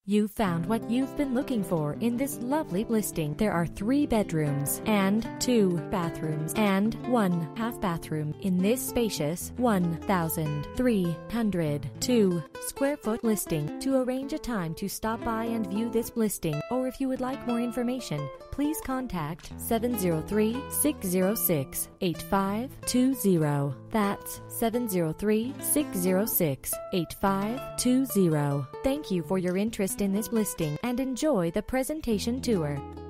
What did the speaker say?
You found what you've been looking for in this lovely listing. There are 3 bedrooms and 2 bathrooms and 1 half bathroom in this spacious 1,302 square foot listing. To arrange a time to stop by and view this listing, or if you would like more information, please contact 703-606-8520. That's 703-606-8520. Thank you for your interest in this listing and enjoy the presentation tour.